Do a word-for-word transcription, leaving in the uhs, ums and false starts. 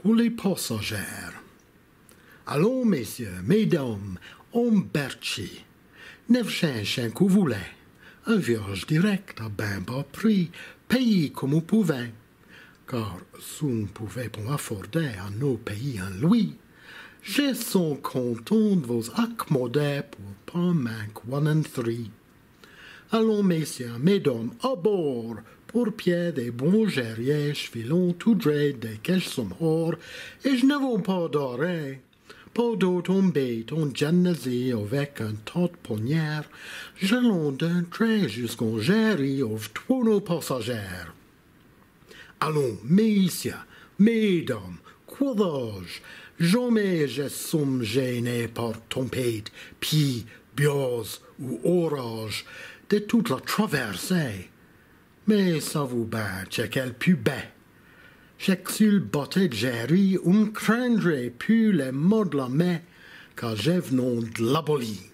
pour les passagers. Allons, messieurs, mesdames, embarquez. Neuf cherchez que vous voulez. Un voyage direct à ben bas prix, payez comme vous pouvez. Car si vous ne pouvez pas afforder à nos pays un louis, je suis content de vous accommoder pour pas manquer one and three. Allons, messieurs, mesdames, à bord, pour pied des bons guerriers, filons tout droit des caches sommes et je ne veux pas dormir. Pas d'autre bête, on genesé avec un tas de poignards, j'allons d'un trait jusqu'au géry of tous nos passagers. Allons, messieurs, mesdames, quoique jamais je suis gêné par tempête, puis bios ou orage de toute la traversée. Mais ça vous bat, c'est quel plus bête. J'exule botté de géry, on craindrait plus les mots de la main, car j'ai venons de l'abolir.